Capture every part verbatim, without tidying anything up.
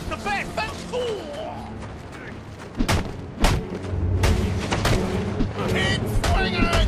the best! That's cool! Keep swinging!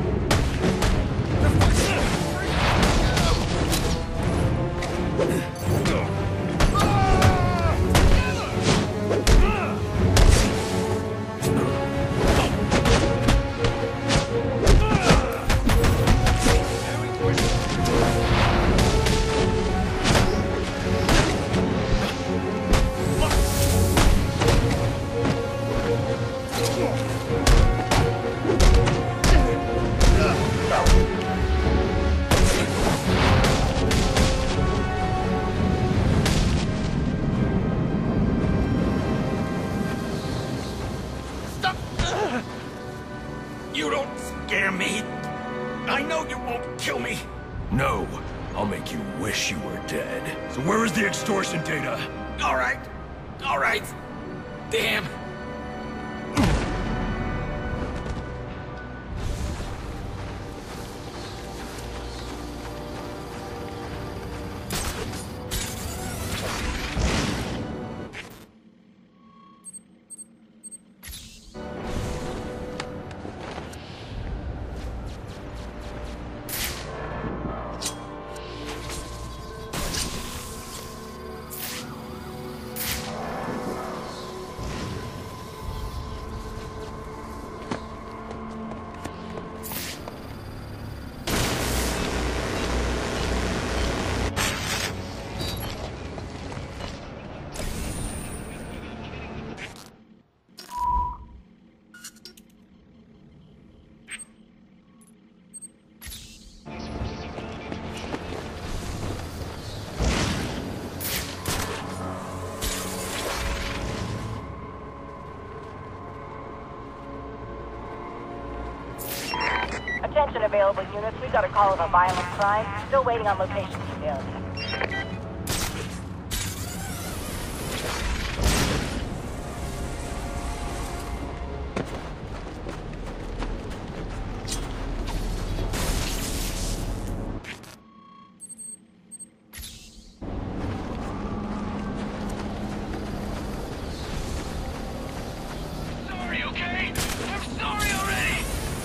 You don't scare me. I know you won't kill me. No, I'll make you wish you were dead. So where is the extortion data? All right, all right. Damn. Attention available units, we got a call of a violent crime. Still waiting on location details. Sorry, okay? I'm sorry already.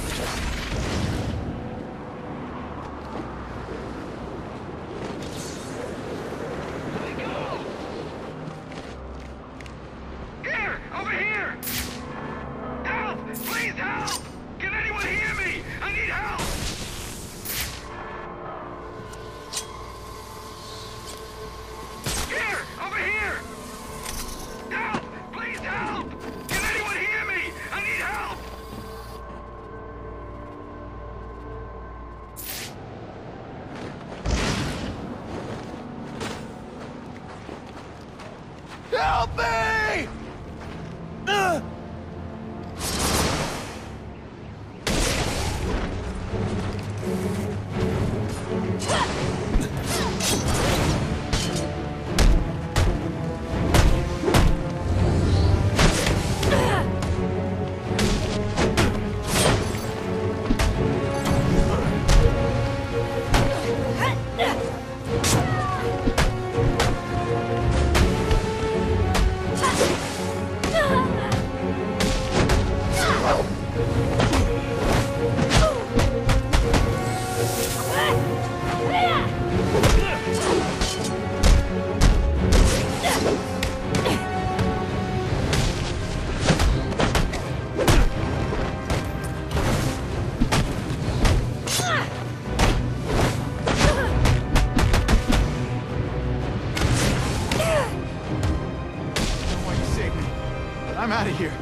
Help me! Ugh. I'm out of here.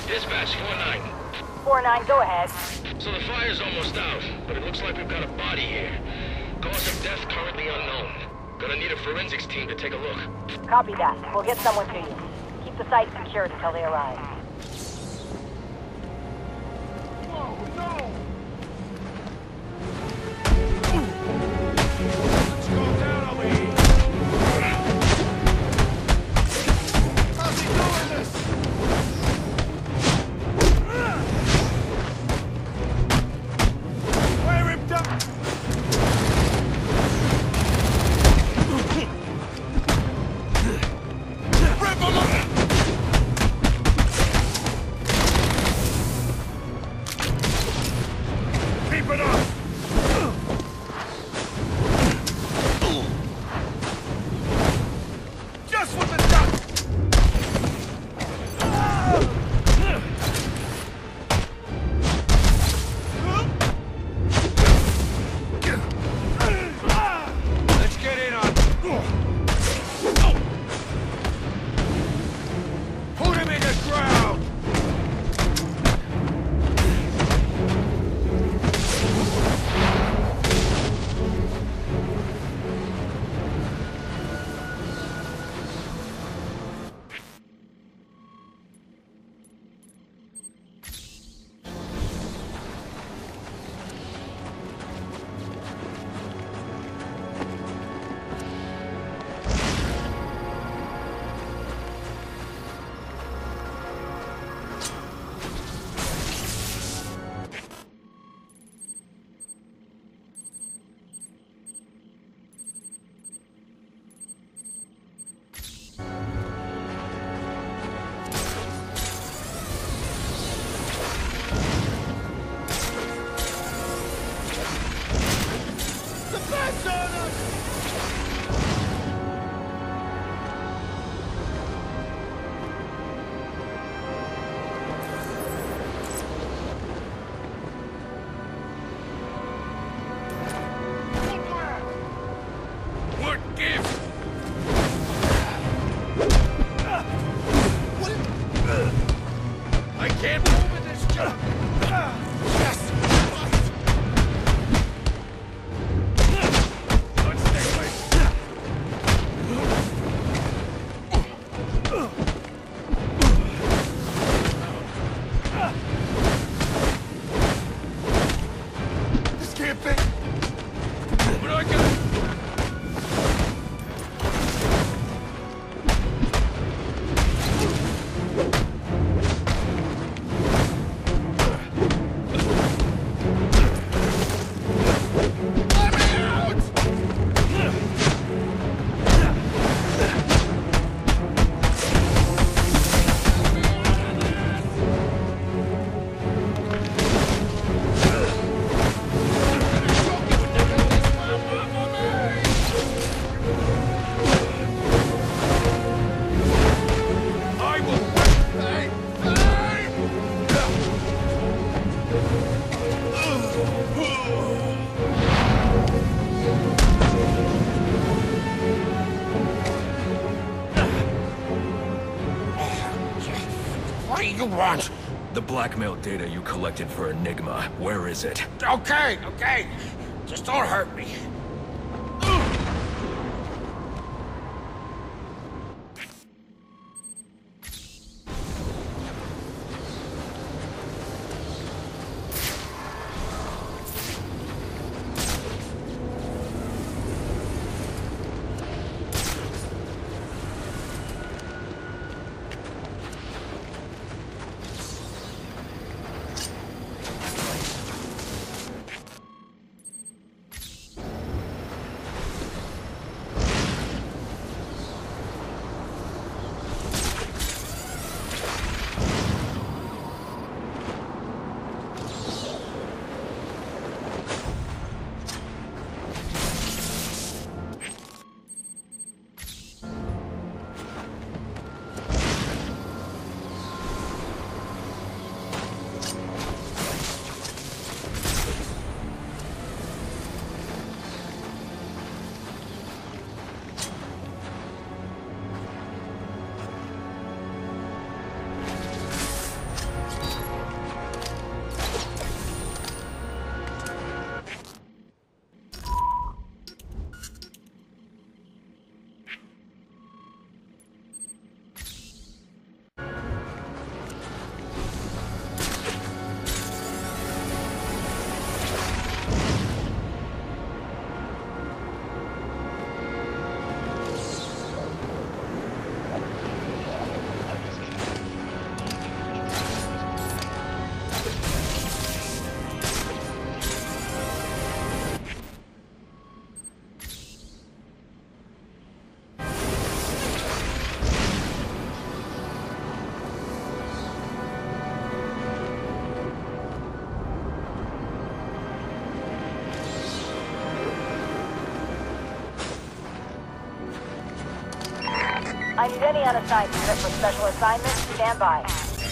Dispatch, four nine. four nine, go ahead. So the fire's almost out, but it looks like we've got a body here. Cause of death currently unknown. Gonna need a forensics team to take a look. Copy that. We'll get someone to you. Keep the site secured until they arrive. Whoa, no! Let's go down over here. How's he doing this? Wear him down! Rip him up! Keep it up! Just with the duck! Let's get in on. Put him in the ground! The bad's on us! What gives? I can't move in this junk! Yes! Let's stay away. This can't be. What I got? Let me out! I will. Hey! Hey! What do you want? The blackmail data you collected for Enigma. Where is it? Okay, okay. Just don't hurt me. I need any unassigned unit for special assignments. Stand by.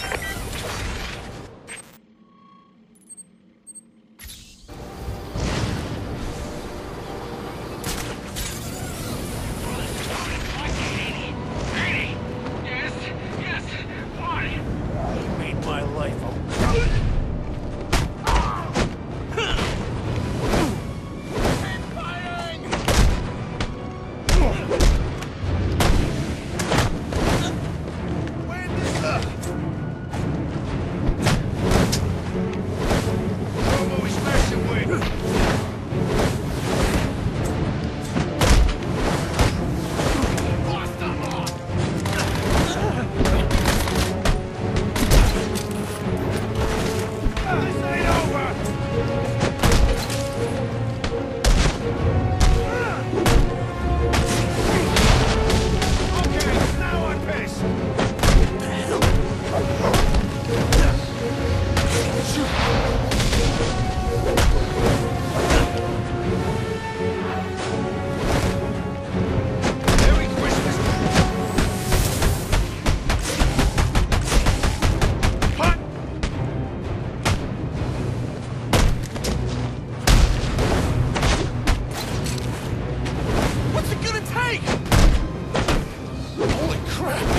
Made my life a... Holy crap!